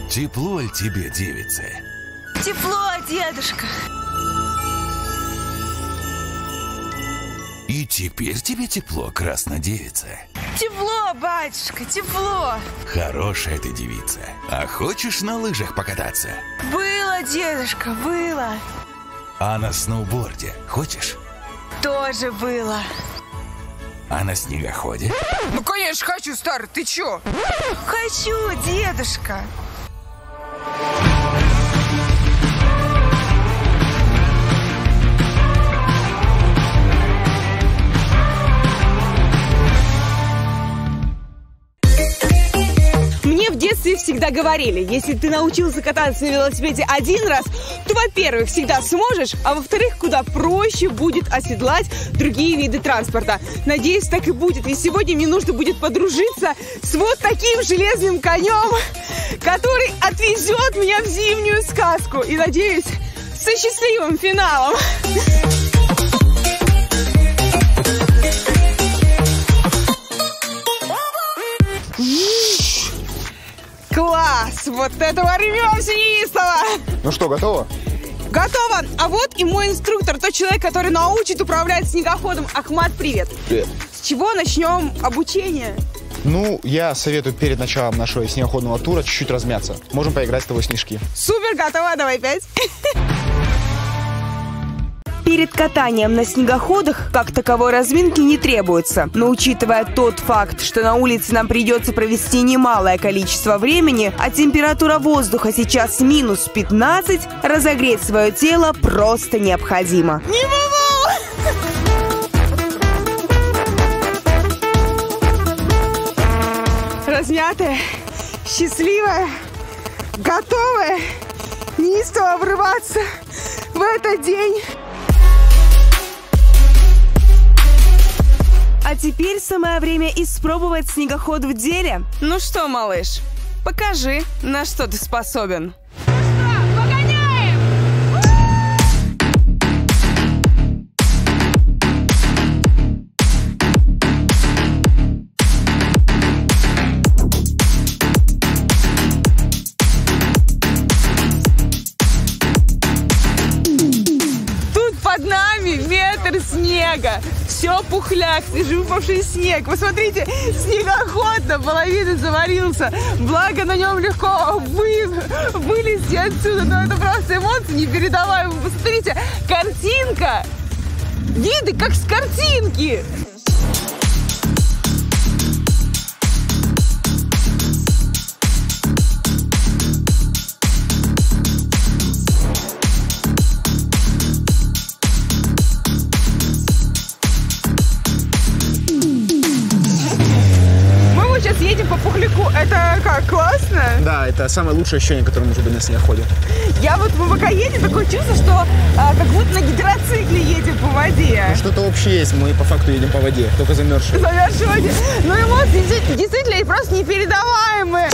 Тепло ли тебе, девица? Тепло, дедушка. И теперь тебе тепло, краснодевица? Тепло, батюшка, тепло. Хорошая ты девица. А хочешь на лыжах покататься? Было, дедушка, было. А на сноуборде хочешь? Тоже было. А на снегоходе? Ну, конечно, хочу, старый, ты чё? Хочу, дедушка. Мне в детстве всегда говорили, если ты научился кататься на велосипеде один раз, то, во-первых, всегда сможешь, а во-вторых, куда проще будет оседлать другие виды транспорта. Надеюсь, так и будет. И сегодня мне нужно будет подружиться с вот таким железным конем, который отвезет меня в зимнюю сказку. И, надеюсь, со счастливым финалом. Класс! Вот этого рвемся неистово! Ну что, готово? Готово! А вот и мой инструктор, тот человек, который научит управлять снегоходом. Ахмат, привет! Привет. С чего начнем обучение? Ну, я советую перед началом нашего снегоходного тура чуть-чуть размяться. Можем поиграть с тобой в снежки. Супер, готово, давай 5. Перед катанием на снегоходах как таковой разминки не требуется. Но учитывая тот факт, что на улице нам придется провести немалое количество времени, а температура воздуха сейчас минус 15, разогреть свое тело просто необходимо. Не могу! Размятая, счастливая, готовая неистово врываться в этот день. А теперь самое время испробовать снегоход в деле. Ну что, малыш, покажи, на что ты способен. Погоняем! Тут под нами метр снега. Все пухляк, свежевыпавший снег. Посмотрите, снегоход наполовину заварился. Благо на нем легко вылезти отсюда. Но это просто эмоции непередаваемые. Посмотрите, картинка. Виды как с картинки. Сейчас едем по пухляку. Это как, классно? Да, это самое лучшее ощущение, которое может быть на снегоходе. Я вот пока едем, такое чувство, что как будто на гидроцикле едем по воде. Ну, что-то общее есть, мы по факту едем по воде, только замерзшие. Замерзшие воде. Но эмоции действительно просто непередаваемые.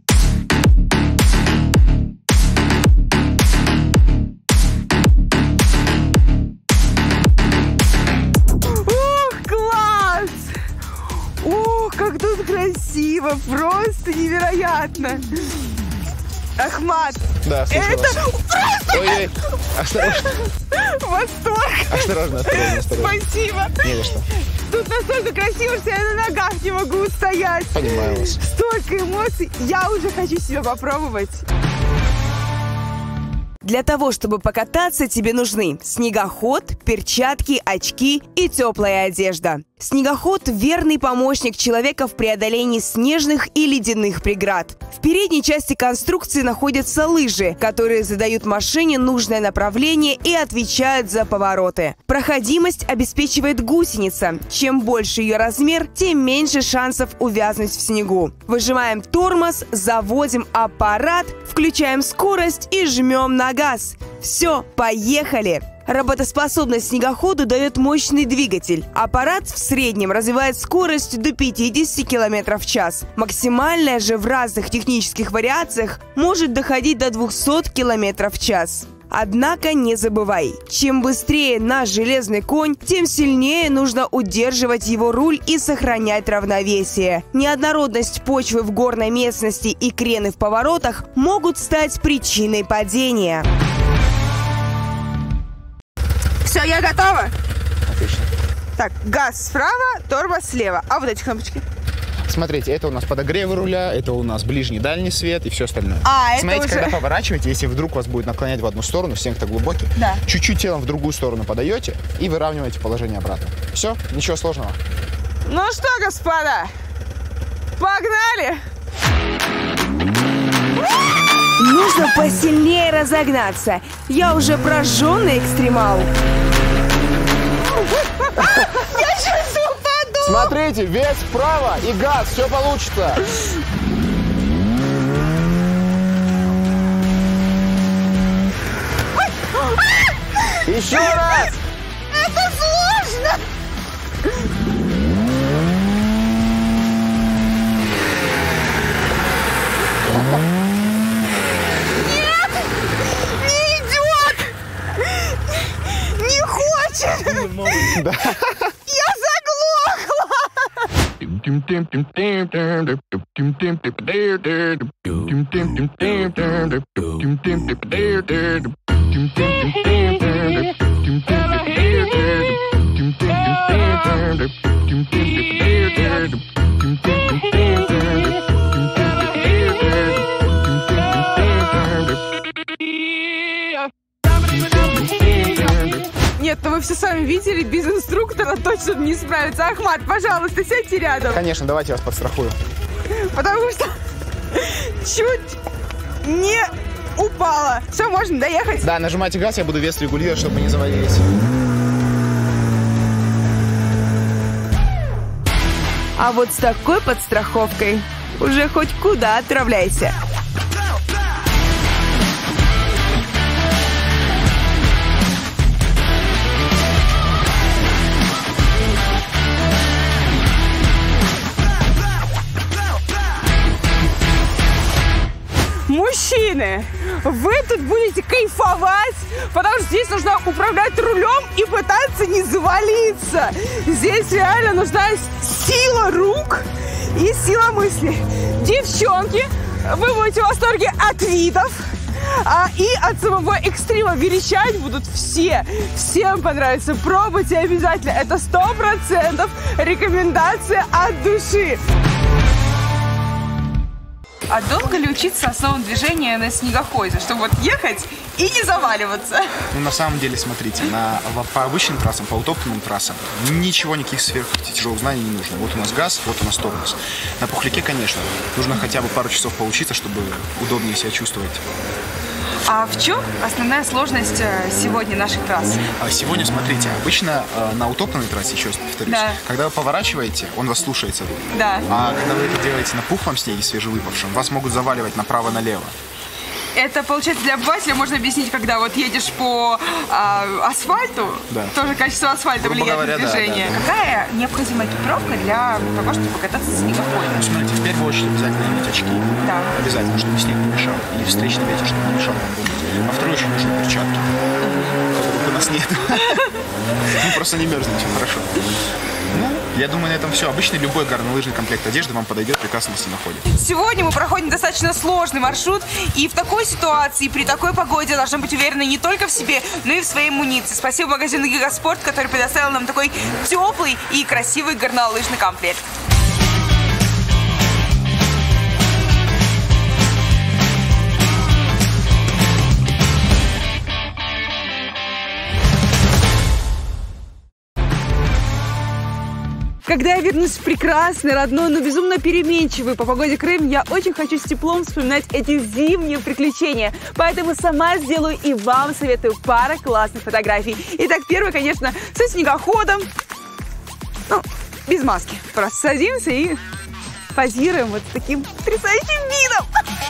Как тут красиво, просто невероятно. Ахмат, да, слушаю это вас. просто... Ой-ой, осторожно. Восторг. Осторожно. Спасибо. Не за что. Тут настолько красиво, что я на ногах не могу устоять. Понимаю вас. Столько эмоций. Я уже хочу себя попробовать. Для того, чтобы покататься, тебе нужны снегоход, перчатки, очки и теплая одежда. Снегоход – верный помощник человека в преодолении снежных и ледяных преград. В передней части конструкции находятся лыжи, которые задают машине нужное направление и отвечают за повороты. Проходимость обеспечивает гусеница. Чем больше ее размер, тем меньше шансов увязнуть в снегу. Выжимаем тормоз, заводим аппарат, включаем скорость и жмем на газ. Все, поехали! Работоспособность снегоходу дает мощный двигатель. Аппарат в среднем развивает скорость до 50 км в час. Максимальная же в разных технических вариациях может доходить до 200 км в час. Однако не забывай, чем быстрее наш железный конь, тем сильнее нужно удерживать его руль и сохранять равновесие. Неоднородность почвы в горной местности и крены в поворотах могут стать причиной падения. Все, я готова. Отлично. Так, газ справа, тормоз слева. А вот эти кнопочки? Смотрите, это у нас подогревы руля, это у нас ближний, дальний свет и все остальное. Это Смотрите, уже... когда поворачиваете, если вдруг вас будет наклонять в одну сторону, стенки-то глубокие, Да. чуть-чуть телом в другую сторону подаете и выравниваете положение обратно. Все, ничего сложного. Ну что, господа, погнали! Нужно посильнее разогнаться. Я уже прожженный экстремал. Я сейчас упаду! Смотрите, вес вправо и газ, все получится. Еще раз! Это сложно! Нет! Не идет! Не хочет! Да. Я заглохла! Нет, ну вы все сами видели, без инструктора точно не справится. Ахмат, пожалуйста, сядьте рядом. Конечно, давайте я вас подстрахую. Потому что чуть не упала. Все, можно доехать? Да, нажимайте газ, я буду вес регулировать, чтобы не завалились. А вот с такой подстраховкой уже хоть куда отправляйся. Мужчины, вы тут будете кайфовать, потому что здесь нужно управлять рулем и пытаться не завалиться. Здесь реально нужна сила рук и сила мысли. Девчонки, вы будете в восторге от видов и от самого экстрима. Верещать будут все. Всем понравится. Пробуйте обязательно. Это 100% рекомендация от души. А долго ли учиться основам движения на снегоходе, чтобы вот ехать и не заваливаться? Ну, на самом деле, смотрите, по обычным трассам, по утоптанным трассам ничего, никаких сверхтяжелых знаний не нужно. Вот у нас газ, вот у нас тормоз. На пухляке, конечно, нужно хотя бы пару часов поучиться, чтобы удобнее себя чувствовать. А в чем основная сложность сегодня наших трасс? Сегодня, смотрите, обычно на утоптанной трассе, еще раз повторюсь, Да. когда вы поворачиваете, он вас слушается. Да. А когда вы это делаете на пухлом снеге, свежевыпавшем, вас могут заваливать направо-налево. Это, получается, для обывателя можно объяснить, когда вот едешь по асфальту, Да. тоже качество асфальта Грубо влияет говоря, на да, движение. да, да. Какая необходима экипировка для того, чтобы покататься с снегоходом? Ну, смотрите, в первую очередь обязательно иметь очки. Да. Обязательно, чтобы снег не мешал. И встречный ветер, чтобы не мешал вам думать. Во вторую очередь нужны перчатки. Которых у нас нет. Мы просто не мерзнем, все хорошо. Ну, я думаю, на этом все. Обычно любой горнолыжный комплект одежды вам подойдет прекрасно на снегоходе. Сегодня мы проходим достаточно сложный маршрут, и в такой ситуации, при такой погоде должны быть уверены не только в себе, но и в своей муниции. Спасибо магазину Гигаспорт, который предоставил нам такой теплый и красивый горнолыжный комплект. Когда я вернусь в прекрасный, родной, но безумно переменчивый по погоде Крым, я очень хочу с теплом вспоминать эти зимние приключения. Поэтому сама сделаю и вам советую пару классных фотографий. Итак, первое, конечно, со снегоходом. Ну, без маски. Просто садимся и позируем вот с таким потрясающим видом.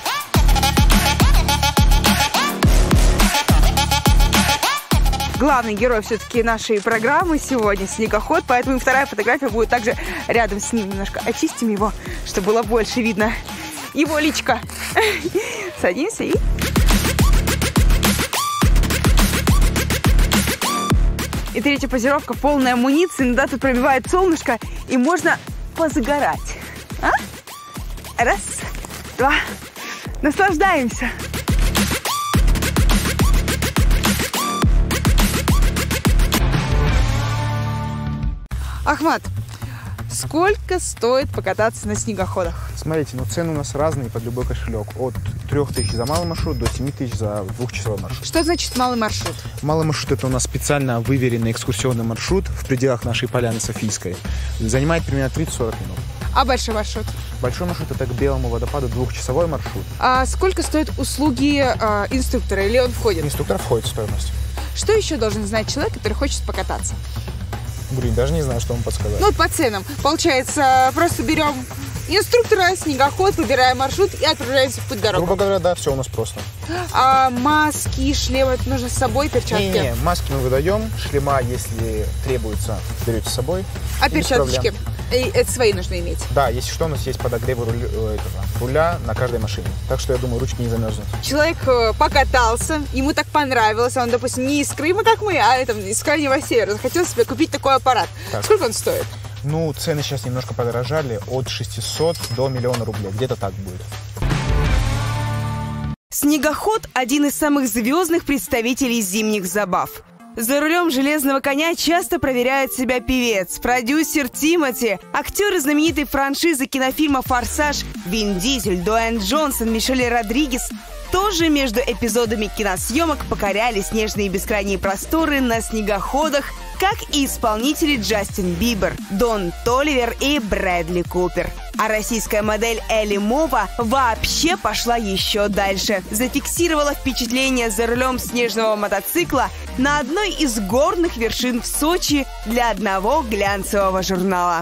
Главный герой все-таки нашей программы сегодня — снегоход, поэтому и вторая фотография будет также рядом с ним. Немножко очистим его, чтобы было больше видно его личико. Садимся и... И третья позировка, полная амуниции. Иногда тут пробивает солнышко, и можно позагорать. А? Раз, два. Наслаждаемся. Ахмат, сколько стоит покататься на снегоходах? Смотрите, ну цены у нас разные под любой кошелек. От 3000 за малый маршрут до 7000 за двухчасовой маршрут. Что значит малый маршрут? Малый маршрут — это у нас специально выверенный экскурсионный маршрут в пределах нашей поляны Софийской. Занимает примерно 30-40 минут. А большой маршрут? Большой маршрут — это к Белому водопаду двухчасовой маршрут. А сколько стоят услуги инструктора, или он входит? Инструктор входит в стоимость. Что еще должен знать человек, который хочет покататься? Блин, даже не знаю, что вам подсказать. Ну вот по ценам. Получается, просто берем инструктора, снегоход, выбираем маршрут и отправляемся в путь-дорогу. Грубо говоря, да, все у нас просто. А маски, шлемы нужно с собой, перчатки? Не, маски мы выдаем, шлема, если требуется, берете с собой. А перчаточки? Это свои нужно иметь? Да, если что, у нас есть подогревы руля на каждой машине. Так что, я думаю, ручки не замерзнут. Человек покатался, ему так понравилось, он, допустим, не из Крыма, как мы, а из Крайнего Севера. Захотел себе купить такой аппарат. Так. Сколько он стоит? Ну, цены сейчас немножко подорожали, от 600 до 1 000 000 рублей. Где-то так будет. Снегоход – один из самых звездных представителей зимних забав. За рулем железного коня часто проверяет себя певец, продюсер Тимати, актеры знаменитой франшизы кинофильма «Форсаж» Вин Дизель, Дуэйн Джонсон, Мишель Родригес тоже между эпизодами киносъемок покоряли снежные бескрайние просторы на снегоходах, как и исполнители Джастин Бибер, Дон Толивер и Брэдли Купер. А российская модель Элли Мова вообще пошла еще дальше. Зафиксировала впечатление за рулем снежного мотоцикла на одной из горных вершин в Сочи для одного глянцевого журнала.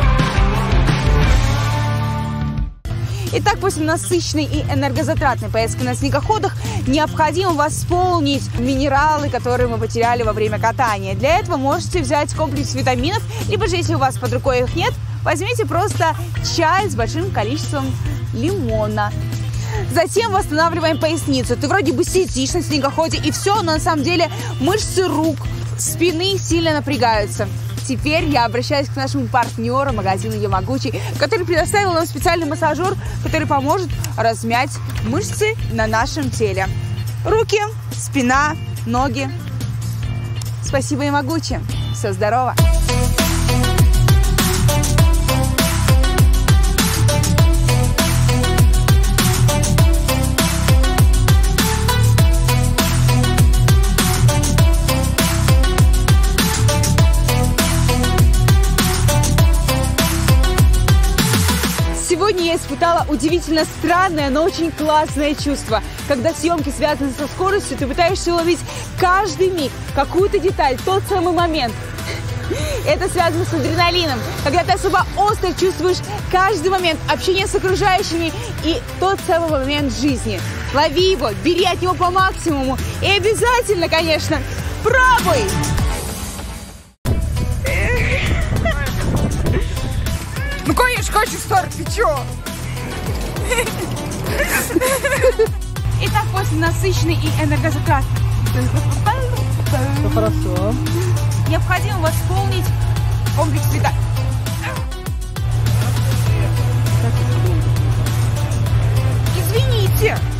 Итак, после насыщенной и энергозатратной поездки на снегоходах необходимо восполнить минералы, которые мы потеряли во время катания. Для этого можете взять комплекс витаминов, либо же, если у вас под рукой их нет, возьмите просто чай с большим количеством лимона. Затем восстанавливаем поясницу. Ты вроде бы сидишь на снегоходе и все, но на самом деле мышцы рук, спины сильно напрягаются. Теперь я обращаюсь к нашему партнеру, магазину Ямагучи, который предоставил нам специальный массажер, который поможет размять мышцы на нашем теле. Руки, спина, ноги. Спасибо, Ямагучи. Все здорово. Сегодня я испытала удивительно странное, но очень классное чувство. Когда съемки связаны со скоростью, ты пытаешься уловить каждый миг, какую-то деталь, тот самый момент. Это связано с адреналином, когда ты особо остро чувствуешь каждый момент общения с окружающими и тот самый момент жизни. Лови его, бери от него по максимуму и обязательно, конечно, пробуй! Ну, конечно, хочу старт, ты чё? Итак, после насыщенной и энергозатратной Хорошо. необходимо восполнить комплекс витаминов. Извините.